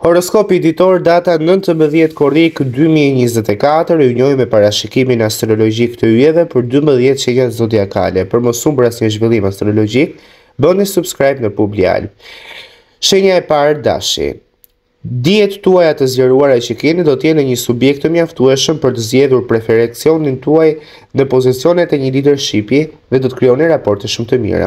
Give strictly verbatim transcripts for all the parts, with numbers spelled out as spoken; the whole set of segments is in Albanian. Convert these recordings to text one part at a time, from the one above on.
Horoskopi ditor data nëntëmbëdhjetë korrik dy mijë e njëzet e katër, ju njohim me parashikimin astrologjik të yjeve për dymbëdhjetë shenjat zodiakale. Për mos humbur asnjë zhvillim astrologjik, bëni subscribe në Publial. Shenja e parë, dashi. Dijet tuaja të zgjeruara që keni do të jenë një subjekt të mjaftueshëm për të zgjedhur preferencionin tuaj në pozicionet e një leadershipi dhe do të krijoni raporte shumë të mira.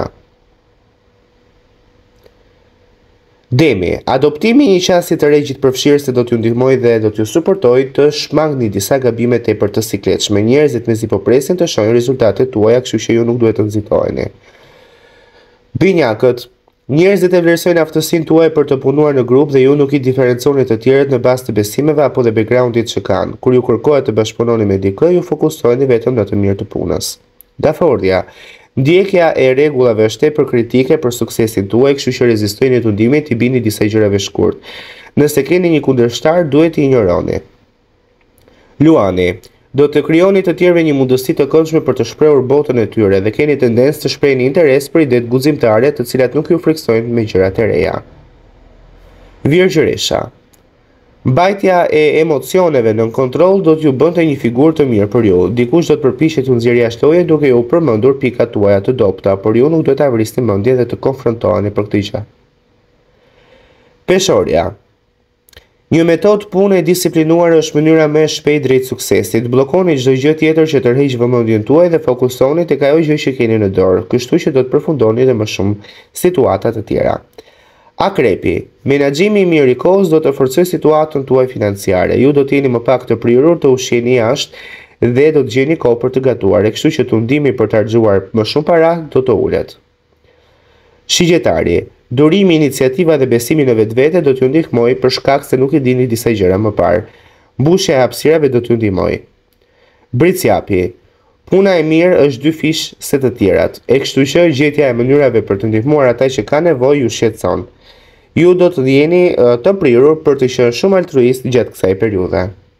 Demi, adoptimi i një qasje të regjit përfshirëse do t'ju ndihmojë dhe do t'ju suportojë të shmangni disa gabime tepër të sikletshme. Njerëzit mezi po presin të shohin rezultatet tuaja, kështu që ju nuk duhet të nxitoheni. Binjakët, njerëzit e vlerësojnë aftësinë tuaj për të punuar në grup dhe ju nuk i diferencioni të tjerët në bazë të besimeve apo dhe backgroundit që kanë. Kur ju kërkohet të bashkëpunoni me dikë, ju fokusoheni vetëm në të mirë të punës. Dafordhja, ndjekja e rregullave është tepër kritike për suksesin tuaj, kështu që rezistojeni tundimit të bini disa gjërave shkurt. Nëse keni një kundërshtar, duhet t'i injoroni. Luani, do të krijoni të tjerëve një mundësi të këndshme për të shprehur botën e tyre dhe keni tendencë të shprehni interes për idetë guximtare të cilat nuk ju friksojnë me gjërat e reja. Virgjëresha, mbajtja e emocioneve nën kontroll do t'ju bënte një figurë të mirë për ju. Dikush do të përpiqet t'ju nxjerrë jashtë duke ju përmendur pikat tuaja të dobta, por ju nuk duhet ta vrisni mendjen dhe të konfrontoheni për këtë gjë. Peshorja. Një metodë pune e disiplinuar është mënyra më e shpejtë drejt suksesit. Bllokoni çdo gjë tjetër që tërheq vëmendjen tuaj dhe fokusoni tek ajo gjë që keni në dorë, kështu që do të përfundoni edhe më shumë situata të tjera. Akrepi, menaxhimi i mirë i kohës do të forcojë situatën tuaj financiare. Ju do të jeni më pak të prirur të ushqeni jashtë dhe do të gjeni kohë për të gatuar, kështu që tundimi për të harxuar më shumë para do të ulet. Shigjetari, durimi, iniciativa dhe besimi në vetvete do t'ju ndihmojë për shkak se nuk i dini disa gjëra më parë. Mbushja e hapësirave do t'ju ndihmojë. Bricjapi, puna e mirë është dy fish se të tjerat, e kështu që gjetja e mënyrave për të ndihmuar ata që kanë nevojë ju shqetëson. Ju do të jeni të prirur për të qenë shumë altruist gjatë kësaj periudhe.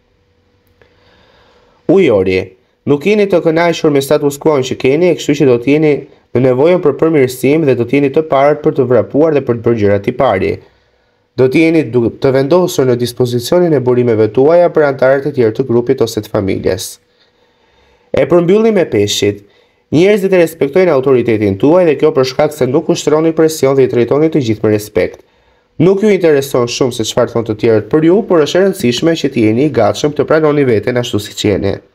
Ujori, nuk jeni të kënaqur me status quo që keni, e kështu që do të jeni në nevojën për përmirësim dhe do të jeni të parët për të vrapuar dhe për të bërë gjërat i pari. Do të jeni të vendosur në dispozicionin e burimeve tuaja për anëtarët e tjerë të grupit ose të familjes. E përmbyllim me peshqit. Njerëzit e respektojnë autoritetin tuaj dhe kjo për shkak se nuk ushtroni presion dhe i trajtoni të gjithë me respekt. Nuk ju intereson shumë se çfarë thonë të tjerët për ju, por është e rëndësishme që të jeni i gatshëm të pranoni veten ashtu siç jeni.